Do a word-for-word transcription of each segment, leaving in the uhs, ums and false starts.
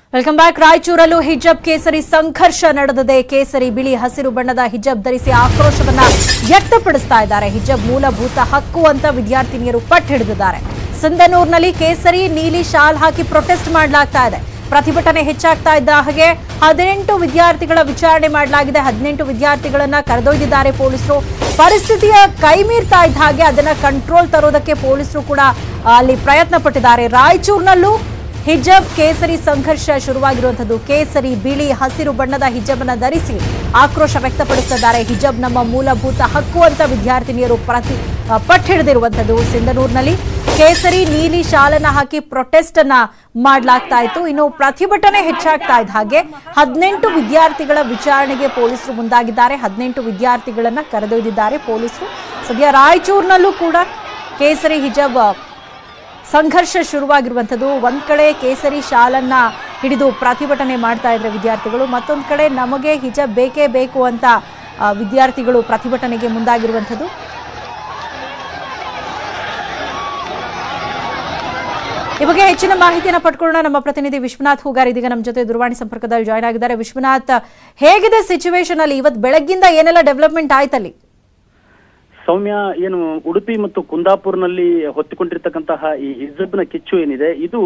Welcome back. ರಾಯಚೂರಲ್ಲೂ ಹಿಜಾಬ್ ಕೇಸರಿ ಸಂಘರ್ಷ ನಡೆದಿದೆ. ಕೇಸರಿ ಬಿಳಿ ಹಸಿರು ಬಣ್ಣದ ಹಿಜಾಬ್ ಧರಿಸಿ ಆಕ್ರೋಶವನ್ನ ವ್ಯಕ್ತಪಡಿಸ್ತಾ ಇದ್ದಾರೆ. ಹಿಜಾಬ್ ಮೂಲಭೂತ ಹಕ್ಕು ಅಂತ ವಿದ್ಯಾರ್ಥಿನಿಯರು ಪಟ್ಟು ಹಿಡಿದಿದ್ದಾರೆ. ಸಿಂಧನೂರಿನಲ್ಲಿ ಕೇಸರಿ ನೀಲಿ ಶಾಲ್ ಹಾಕಿ ಪ್ರೊಟೆಸ್ಟ್ ಮಾಡಲಾಗ್ತಾ ಇದೆ. ಪ್ರತಿಭಟನೆ ಹೆಚ್ಚಾಗ್ತಾ ಇದ್ದ ಹಾಗೆ ಹದಿನೆಂಟು ವಿದ್ಯಾರ್ಥಿಗಳ ವಿಚಾರಣೆ ಮಾಡಲಾಗಿದೆ. ಹದಿನೆಂಟು ವಿದ್ಯಾರ್ಥಿಗಳನ್ನ ಕರೆದೊಯ್ದಿದ್ದಾರೆ ಪೊಲೀಸರು. ಪರಿಸ್ಥಿತಿಯ ಕೈ ಮೀರ್ತಾ ಇದ್ದ ಹಾಗೆ ಅದನ್ನ ಕಂಟ್ರೋಲ್ ತರೋದಕ್ಕೆ ಪೊಲೀಸರು ಕೂಡ ಅಲ್ಲಿ ಪ್ರಯತ್ನ ಪಟ್ಟಿದ್ದಾರೆ. ರಾಯಚೂರಿನಲ್ಲೂ ಹಿಜಾಬ್ ಕೇಸರಿ ಸಂಘರ್ಷ ಶುರುವಾಗಿರುವಂತದ್ದು. ಕೇಸರಿ ಬಿಳಿ ಹಸಿರು ಬಣ್ಣದ ಹಿಜಾಬ್ ಅನ್ನು ಧರಿಸಿ ಆಕ್ರೋಶ ವ್ಯಕ್ತಪಡಿಸುತ್ತಿದ್ದಾರೆ. ಹಿಜಾಬ್ ನಮ್ಮ ಮೂಲಭೂತ ಹಕ್ಕು ಅಂತ ವಿದ್ಯಾರ್ಥಿನಿಯರು ಪ್ರತಿ ಪಟ್ಟು ಹಿಡಿದಿರುವಂತದ್ದು. ಸಿಂಧನೂರಿನಲ್ಲಿ ಕೇಸರಿ ನೀಲಿ ಶಾಲನ್ನ ಹಾಕಿ ಪ್ರೊಟೆಸ್ಟ್ ಅನ್ನ ಮಾಡಲಾಗ್ತಾ ಇತ್ತು. ಇನ್ನು ಪ್ರತಿಭಟನೆ ಹೆಚ್ಚಾಗ್ತಾ ಇದ್ದ ಹಾಗೆ ಹದಿನೆಂಟು ವಿದ್ಯಾರ್ಥಿಗಳ ವಿಚಾರಣೆಗೆ ಪೊಲೀಸರು ಮುಂದಾಗಿದ್ದಾರೆ. ಹದಿನೆಂಟು ವಿದ್ಯಾರ್ಥಿಗಳನ್ನ ಕರೆದೊಯ್ದಿದ್ದಾರೆ ಪೊಲೀಸರು. ಸದ್ಯ ರಾಯಚೂರಿನಲ್ಲೂ ಕೂಡ ಕೇಸರಿ ಹಿಜಾಬ್ ಸಂಘರ್ಷ ಶುರುವಾಗಿರುವಂಥದ್ದು. ಒಂದ್ ಕಡೆ ಕೇಸರಿ ಶಾಲನ್ನ ಹಿಡಿದು ಪ್ರತಿಭಟನೆ ಮಾಡ್ತಾ ಇದ್ರೆ ವಿದ್ಯಾರ್ಥಿಗಳು, ಮತ್ತೊಂದು ಕಡೆ ನಮಗೆ ಹಿಜಾಬ್ ಬೇಕೇ ಬೇಕು ಅಂತ ವಿದ್ಯಾರ್ಥಿಗಳು ಪ್ರತಿಭಟನೆಗೆ ಮುಂದಾಗಿರುವಂಥದ್ದು. ಈ ಬಗ್ಗೆ ಹೆಚ್ಚಿನ ಮಾಹಿತಿಯನ್ನು ಪಡ್ಕೊಳ್ಳೋಣ. ನಮ್ಮ ಪ್ರತಿನಿಧಿ ವಿಶ್ವನಾಥ್ ಹೂಗಾರ್ ಇದೀಗ ನಮ್ಮ ಜೊತೆ ದೂರವಾಣಿ ಸಂಪರ್ಕದಲ್ಲಿ ಜಾಯ್ನ್ ಆಗಿದ್ದಾರೆ. ವಿಶ್ವನಾಥ್, ಹೇಗಿದೆ ಸಿಚುವೇಶನ್ ಅಲ್ಲಿ? ಇವತ್ತು ಬೆಳಗ್ಗಿಂದ ಏನೆಲ್ಲ ಡೆವಲಪ್ಮೆಂಟ್ ಆಯ್ತಲ್ಲಿ? ಸೌಮ್ಯ, ಏನು ಉಡುಪಿ ಮತ್ತು ಕುಂದಾಪುರ್ನಲ್ಲಿ ಹೊತ್ತಿಕೊಂಡಿರ್ತಕ್ಕಂತಹ ಈ ಹಿಜಾಬ್ನ ಕಿಚ್ಚು ಏನಿದೆ, ಇದು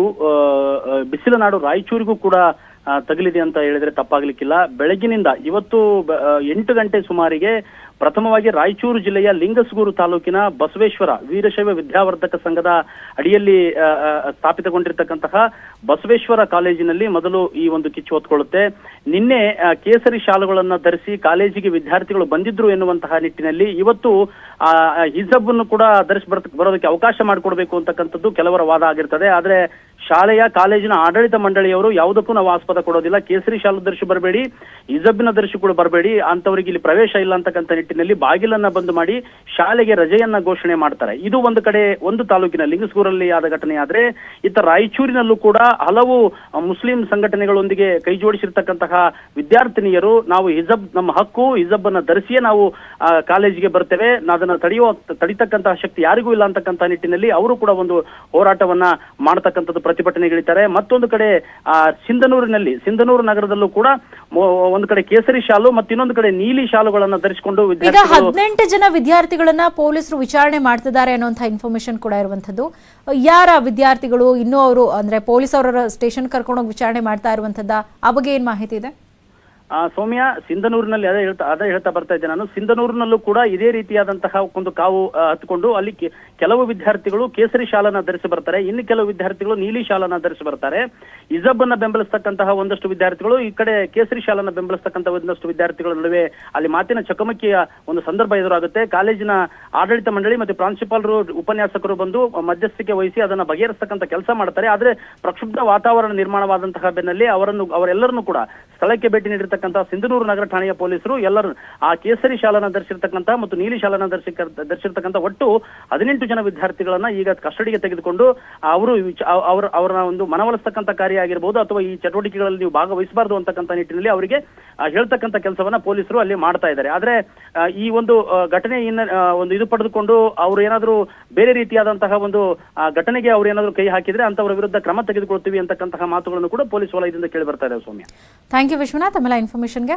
ಬಿಸಿಲ ನಾಡು ರಾಯಚೂರಿಗೂ ಕೂಡ ತಗಲಿದೆ ಅಂತ ಹೇಳಿದ್ರೆ ತಪ್ಪಾಗ್ಲಿಕ್ಕಿಲ್ಲ. ಬೆಳಗಿನಿಂದ ಇವತ್ತು ಎಂಟು ಗಂಟೆ ಸುಮಾರಿಗೆ ಪ್ರಥಮವಾಗಿ ರಾಯಚೂರು ಜಿಲ್ಲೆಯ ಲಿಂಗಸಗೂರು ತಾಲೂಕಿನ ಬಸವೇಶ್ವರ ವೀರಶೈವ ವಿದ್ಯಾವರ್ಧಕ ಸಂಘದ ಅಡಿಯಲ್ಲಿ ಸ್ಥಾಪಿತಗೊಂಡಿರ್ತಕ್ಕಂತಹ ಬಸವೇಶ್ವರ ಕಾಲೇಜಿನಲ್ಲಿ ಮೊದಲು ಈ ಒಂದು ಕಿಚ್ಚು ಹೊತ್ಕೊಳ್ಳುತ್ತೆ. ನಿನ್ನೆ ಕೇಸರಿ ಶಾಲುಗಳನ್ನ ಧರಿಸಿ ಕಾಲೇಜಿಗೆ ವಿದ್ಯಾರ್ಥಿಗಳು ಬಂದಿದ್ರು ಎನ್ನುವಂತಹ ನಿಟ್ಟಿನಲ್ಲಿ ಇವತ್ತು ಆ ಹಿಜಾಬ್ ಅನ್ನು ಕೂಡ ಧರಿಸಿ ಬರೋದಕ್ಕೆ ಅವಕಾಶ ಮಾಡಿಕೊಡ್ಬೇಕು ಅಂತಕ್ಕಂಥದ್ದು ಕೆಲವರ ವಾದ ಆಗಿರ್ತದೆ. ಆದ್ರೆ ಶಾಲೆಯ ಕಾಲೇಜಿನ ಆಡಳಿತ ಮಂಡಳಿಯವರು ಯಾವುದಕ್ಕೂ ನಾವು ಆಸ್ಪದ ಕೊಡೋದಿಲ್ಲ, ಕೇಸರಿ ಶಾಲು ಧರಿಸಿ ಬರಬೇಡಿ, ಹಿಜಾಬಿನ ಧರಿಸಿ ಕೂಡ ಬರಬೇಡಿ, ಅಂತವರಿಗೆ ಇಲ್ಲಿ ಪ್ರವೇಶ ಇಲ್ಲ ಅಂತಕ್ಕಂಥ ನಿಟ್ಟಿನಲ್ಲಿ ಬಾಗಿಲನ್ನ ಬಂದ್ ಮಾಡಿ ಶಾಲೆಗೆ ರಜೆಯನ್ನ ಘೋಷಣೆ ಮಾಡ್ತಾರೆ. ಇದು ಒಂದು ಕಡೆ ಒಂದು ತಾಲೂಕಿನ ಲಿಂಗಸಗೂರಲ್ಲಿ ಆದ ಘಟನೆ. ಆದ್ರೆ ಇತ್ತ ರಾಯಚೂರಿನಲ್ಲೂ ಕೂಡ ಹಲವು ಮುಸ್ಲಿಂ ಸಂಘಟನೆಗಳೊಂದಿಗೆ ಕೈ ಜೋಡಿಸಿರ್ತಕ್ಕಂತಹ ವಿದ್ಯಾರ್ಥಿನಿಯರು ನಾವು ಹಿಜಾಬ್ ನಮ್ಮ ಹಕ್ಕು, ಹಿಜಾಬ್ ಅನ್ನ ಧರಿಸಿಯೇ ನಾವು ಕಾಲೇಜಿಗೆ ಬರ್ತೇವೆ, ಅದನ್ನ ತಡೆಯುವ ತಡಿತಕ್ಕಂತಹ ಶಕ್ತಿ ಯಾರಿಗೂ ಇಲ್ಲ ಅಂತಕ್ಕಂಥ ನಿಟ್ಟಿನಲ್ಲಿ ಅವರು ಕೂಡ ಒಂದು ಹೋರಾಟವನ್ನ ಮಾಡತಕ್ಕಂಥದ್ದು, ಪ್ರತಿಭಟನೆಗಳಿದ್ದಾರೆ. ಮತ್ತೊಂದು ಕಡೆ ಆ ಸಿಂಧನೂರಿನಲ್ಲಿ ಸಿಂಧನೂರು ನಗರದಲ್ಲೂ ಕೂಡ ಒಂದು ಕಡೆ ಕೇಸರಿ ಶಾಲು ಮತ್ತು ಇನ್ನೊಂದು ಕಡೆ ನೀಲಿ ಶಾಲುಗಳನ್ನ ಧರಿಸಿಕೊಂಡು ಹದಿನೆಂಟು ಜನ ವಿದ್ಯಾರ್ಥಿಗಳನ್ನ ಪೊಲೀಸರು ವಿಚಾರಣೆ ಮಾಡ್ತಿದ್ದಾರೆ ಅನ್ನುವಂತಹ ಇನ್ಫಾರ್ಮೇಶನ್ ಕೂಡ ಇರುವಂತದ್ದು. ಯಾರ ವಿದ್ಯಾರ್ಥಿಗಳು? ಇನ್ನೂ ಅವರು ಅಂದ್ರೆ ಪೊಲೀಸ್ ಅವರ ಸ್ಟೇಷನ್ ಕರ್ಕೊಂಡೋಗಿ ವಿಚಾರಣೆ ಮಾಡ್ತಾ ಇರುವಂತದ್ದ, ಆ ಬಗ್ಗೆ ಏನ್ ಮಾಹಿತಿ ಇದೆ? ಆ ಸೌಮ್ಯ, ಸಿಂಧನೂರಿನಲ್ಲಿ ಅದೇ ಹೇಳ್ತಾ ಅದೇ ಹೇಳ್ತಾ ಬರ್ತಾ ಇದ್ದೆ ನಾನು. ಸಿಂಧನೂರಿನಲ್ಲೂ ಕೂಡ ಇದೇ ರೀತಿಯಾದಂತಹ ಒಂದು ಕಾವು ಹತ್ಕೊಂಡು ಅಲ್ಲಿ ಕೆಲವು ವಿದ್ಯಾರ್ಥಿಗಳು ಕೇಸರಿ ಶಾಲನ್ನ ಧರಿಸಿ ಬರ್ತಾರೆ, ಇನ್ನು ಕೆಲವು ವಿದ್ಯಾರ್ಥಿಗಳು ನೀಲಿ ಶಾಲನ್ನ ಧರಿಸಿ ಬರ್ತಾರೆ. ಹಿಜಾಬ್ ಅನ್ನ ಬೆಂಬಲಿಸ್ತಕ್ಕಂತಹ ಒಂದಷ್ಟು ವಿದ್ಯಾರ್ಥಿಗಳು, ಈ ಕಡೆ ಕೇಸರಿ ಶಾಲನ್ನ ಬೆಂಬಲಿಸ್ತಕ್ಕಂತಹ ಒಂದಷ್ಟು ವಿದ್ಯಾರ್ಥಿಗಳ ನಡುವೆ ಅಲ್ಲಿ ಮಾತಿನ ಚಕಮಕಿಯ ಒಂದು ಸಂದರ್ಭ ಎದುರಾಗುತ್ತೆ. ಕಾಲೇಜಿನ ಆಡಳಿತ ಮಂಡಳಿ ಮತ್ತು ಪ್ರಾಂಶುಪಾಲರು, ಉಪನ್ಯಾಸಕರು ಬಂದು ಮಧ್ಯಸ್ಥಿಕೆ ವಹಿಸಿ ಅದನ್ನ ಬಗೆಹರಿಸತಕ್ಕಂಥ ಕೆಲಸ ಮಾಡ್ತಾರೆ. ಆದ್ರೆ ಪ್ರಕ್ಷುಬ್ಧ ವಾತಾವರಣ ನಿರ್ಮಾಣವಾದಂತಹ ಬೆನ್ನಲ್ಲಿ ಅವರನ್ನು ಅವರೆಲ್ಲರನ್ನೂ ಕೂಡ ಸ್ಥಳಕ್ಕೆ ಭೇಟಿ ನೀಡಿರ್ತಕ್ಕಂಥ ಸಿಂಧನೂರು ನಗರ ಠಾಣೆಯ ಪೊಲೀಸರು ಎಲ್ಲರೂ ಆ ಕೇಸರಿ ಶಾಲನ್ನ ಧರಿಸಿರ್ತಕ್ಕಂಥ ಮತ್ತು ನೀಲಿ ಶಾಲನ್ನ ಧರಿಸಿ ಧರಿಸಿರ್ತಕ್ಕಂಥ ಒಟ್ಟು ಹದಿನೆಂಟು ಜನ ವಿದ್ಯಾರ್ಥಿಗಳನ್ನ ಈಗ ಕಸ್ಟಡಿಗೆ ತೆಗೆದುಕೊಂಡು ಅವರು ಅವರ ಅವರ ಒಂದು ಮನವೊಲಿಸ್ತಕ್ಕಂಥ ಕಾರ್ಯ ಆಗಿರ್ಬೋದು ಅಥವಾ ಈ ಚಟುವಟಿಕೆಗಳಲ್ಲಿ ನೀವು ಭಾಗವಹಿಸಬಾರ್ದು ಅಂತಕ್ಕಂಥ ನಿಟ್ಟಿನಲ್ಲಿ ಅವರಿಗೆ ಹೇಳ್ತಕ್ಕಂಥ ಕೆಲಸವನ್ನ ಪೊಲೀಸರು ಅಲ್ಲಿ ಮಾಡ್ತಾ ಇದ್ದಾರೆ. ಆದ್ರೆ ಈ ಒಂದು ಘಟನೆಯನ್ನ ಒಂದು ಇದು ಪಡೆದುಕೊಂಡು ಅವರು ಏನಾದರೂ ಬೇರೆ ರೀತಿಯಾದಂತಹ ಒಂದು ಘಟನೆಗೆ ಅವ್ರು ಏನಾದರೂ ಕೈ ಹಾಕಿದ್ರೆ ಅಂತವರ ವಿರುದ್ಧ ಕ್ರಮ ತೆಗೆದುಕೊಳ್ತೀವಿ ಅಂತಕ್ಕಂತಹ ಮಾತುಗಳನ್ನು ಕೂಡ ಪೊಲೀಸ್ ವಲಯದಿಂದ ಕೇಳಿ ಬರ್ತಾ ಇದೆ. ಸೌಮ್ಯ, ಥ್ಯಾಂಕ್ ಯು ವಿಶ್ವನಾಥ್ ಆಮೇಲೆ ಇನ್ಫಾರ್ಮೇಶನ್ಗೆ.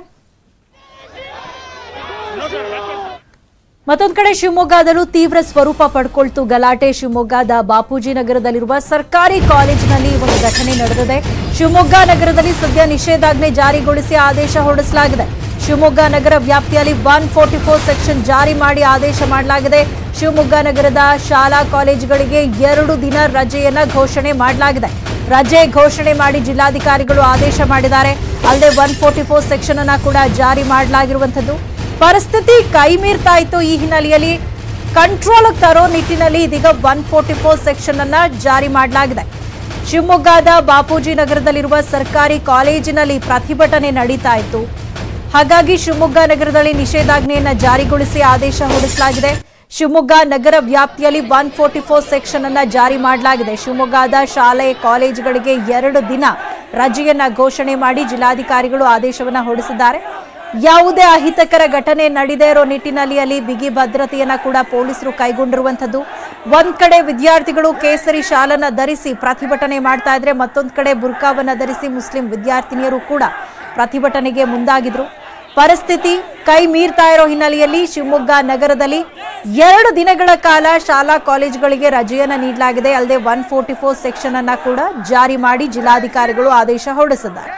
ಮತ್ತೊಂದು ಕಡೆ ಶಿವಮೊಗ್ಗದಲ್ಲೂ ತೀವ್ರ ಸ್ವರೂಪ ಪಡ್ಕೊಳ್ತು ಗಲಾಟೆ. ಶಿವಮೊಗ್ಗದ ಬಾಪೂಜಿ ನಗರದಲ್ಲಿರುವ ಸರ್ಕಾರಿ ಕಾಲೇಜಿನಲ್ಲಿ ಒಂದು ಘಟನೆ ನಡೆದಿದೆ. ಶಿವಮೊಗ್ಗ ನಗರದಲ್ಲಿ ಸದ್ಯ ನಿಷೇಧಾಜ್ಞೆ ಜಾರಿಗೊಳಿಸಿ ಆದೇಶ ಹೊರಡಿಸಲಾಗಿದೆ. ಶಿವಮೊಗ್ಗ ನಗರ ವ್ಯಾಪ್ತಿಯಲ್ಲಿ ಒನ್ ಫೋರ್ಟಿ ಫೋರ್ ಸೆಕ್ಷನ್ ಜಾರಿ ಮಾಡಿ ಆದೇಶ ಮಾಡಲಾಗಿದೆ. ಶಿವಮೊಗ್ಗ ನಗರದ ಶಾಲಾ ಕಾಲೇಜುಗಳಿಗೆ ಎರಡು ದಿನ ರಜೆಯನ್ನ ಘೋಷಣೆ ಮಾಡಲಾಗಿದೆ. ರಜೆ ಘೋಷಣೆ ಮಾಡಿ ಜಿಲ್ಲಾಧಿಕಾರಿಗಳು ಆದೇಶ ಮಾಡಿದ್ದಾರೆ. ಅಲ್ಲದೆ ಒನ್ ಫೋರ್ಟಿ ಫೋರ್ ಸೆಕ್ಷನ್ ಅನ್ನ ಕೂಡ ಜಾರಿ ಮಾಡಲಾಗಿರುವಂತದ್ದು. ಪರಿಸ್ಥಿತಿ ಕೈ ಮೀರ್ತಾ ಇತ್ತು. ಈ ಹಿನ್ನೆಲೆಯಲ್ಲಿ ಕಂಟ್ರೋಲ್ ತರೋ ನಿಟ್ಟಿನಲ್ಲಿ ಇದೀಗ ಒನ್ ಫೋರ್ಟಿ ಫೋರ್ ಸೆಕ್ಷನ್ ಅನ್ನ ಜಾರಿ ಮಾಡಲಾಗಿದೆ. ಶಿವಮೊಗ್ಗದ ಬಾಪೂಜಿ ನಗರದಲ್ಲಿರುವ ಸರ್ಕಾರಿ ಕಾಲೇಜಿನಲ್ಲಿ ಪ್ರತಿಭಟನೆ ನಡೀತಾ ಇತ್ತು. ಹಾಗಾಗಿ ಶಿವಮೊಗ್ಗ ನಗರದಲ್ಲಿ ನಿಷೇಧಾಜ್ಞೆಯನ್ನ ಜಾರಿಗೊಳಿಸಿ ಆದೇಶ ಹೊರಡಿಸಲಾಗಿದೆ. ಶಿವಮೊಗ್ಗ ನಗರ ವ್ಯಾಪ್ತಿಯಲ್ಲಿ ಒನ್ ಫೋರ್ಟಿ ಫೋರ್ ಸೆಕ್ಷನ್ ಅನ್ನ ಜಾರಿ ಮಾಡಲಾಗಿದೆ. ಶಿವಮೊಗ್ಗದ ಶಾಲೆ ಕಾಲೇಜುಗಳಿಗೆ ಎರಡು ದಿನ ರಜೆಯನ್ನ ಘೋಷಣೆ ಮಾಡಿ ಜಿಲ್ಲಾಧಿಕಾರಿಗಳು ಆದೇಶವನ್ನ ಹೊರಡಿಸಿದ್ದಾರೆ. ಯಾವುದೇ ಅಹಿತಕರ ಘಟನೆ ನಡೆದೇ ಇರೋ ನಿಟ್ಟಿನಲ್ಲಿ ಅಲ್ಲಿ ಬಿಗಿ ಭದ್ರತೆಯನ್ನ ಕೂಡ ಪೊಲೀಸರು ಕೈಗೊಂಡಿರುವಂತದ್ದು. ಒಂದ್ ಕಡೆ ವಿದ್ಯಾರ್ಥಿಗಳು ಕೇಸರಿ ಶಾಲನ್ನ ಧರಿಸಿ ಪ್ರತಿಭಟನೆ ಮಾಡ್ತಾ ಇದ್ರೆ, ಮತ್ತೊಂದ್ ಕಡೆ ಬುರ್ಕಾವನ್ನ ಧರಿಸಿ ಮುಸ್ಲಿಂ ವಿದ್ಯಾರ್ಥಿನಿಯರು ಕೂಡ ಪ್ರತಿಭಟನೆಗೆ ಮುಂದಾಗಿದ್ರು. ಪರಿಸ್ಥಿತಿ ಕೈ ಮೀರ್ತಾ ಇರೋ ಹಿನ್ನೆಲೆಯಲ್ಲಿ ಶಿವಮೊಗ್ಗ ನಗರದಲ್ಲಿ ಎರಡು ದಿನಗಳ ಕಾಲ ಶಾಲಾ ಕಾಲೇಜುಗಳಿಗೆ ರಜೆಯನ್ನ ನೀಡಲಾಗಿದೆ. ಅಲ್ಲದೆ ಒನ್ ಫೋರ್ಟಿ ಫೋರ್ ಸೆಕ್ಷನ್ ಅನ್ನ ಕೂಡ ಜಾರಿ ಮಾಡಿ ಜಿಲ್ಲಾಧಿಕಾರಿಗಳು ಆದೇಶ ಹೊರಡಿಸಿದ್ದಾರೆ.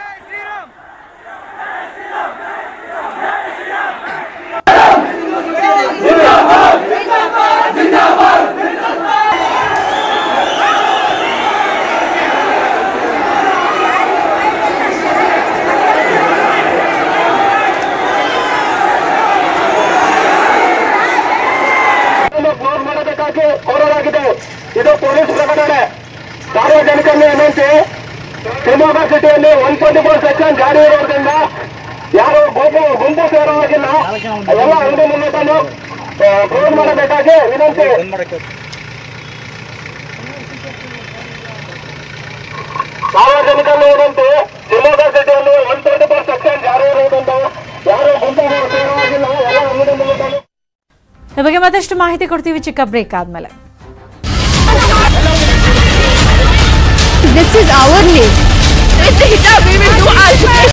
ಕೋರಲಾಗಿದೆ. ಇದು ಪೊಲೀಸ್ ಪ್ರಕಟಣೆ. ಸಾರ್ವಜನಿಕರಲ್ಲಿ ವಿನಂತಿ, ಶಿವಮೊಗ್ಗ ಸಿಟಿಯಲ್ಲಿ ಒನ್ ಟ್ವೆಂಟಿ ಫೋರ್ ಸೆಕ್ಷನ್ ಜಾರಿ ಇರೋದ್ರಿಂದ ಯಾರು ಗುಂಪು ಗುಂಪು ಸೇರುವಾಗಿಲ್ಲ. ಎಲ್ಲ ಅಂಗಡಿ ಮುಂಗಟ್ಟನ್ನು ಕ್ಲೋಸ್ ಮಾಡಬೇಕಾಗಿ ವಿನಂತಿ. ಸಾರ್ವಜನಿಕರಲ್ಲಿ ವಿನಂತಿ, ಶಿವಮೊಗ್ಗ ಸಿಟಿಯಲ್ಲಿ ಒನ್ ಟ್ವೆಂಟಿ ಫೋರ್ ಸೆಕ್ಷನ್ ಜಾರಿ ಇರೋದ್ರಿಂದ ಯಾರು ಗುಂಪು ಸೇರುವಾಗಿಲ್ಲ. ಎಲ್ಲ ಅಂಗಡಿ ಮುಂಗಟ್ಟನ್ನು ಈ ಬಗ್ಗೆ ಮತ್ತಷ್ಟು ಮಾಹಿತಿ ಕೊಡ್ತೀವಿ ಚಿಕ್ಕ ಬ್ರೇಕ್ ಆದ್ಮೇಲೆ. This is our name. With the hijab we will do our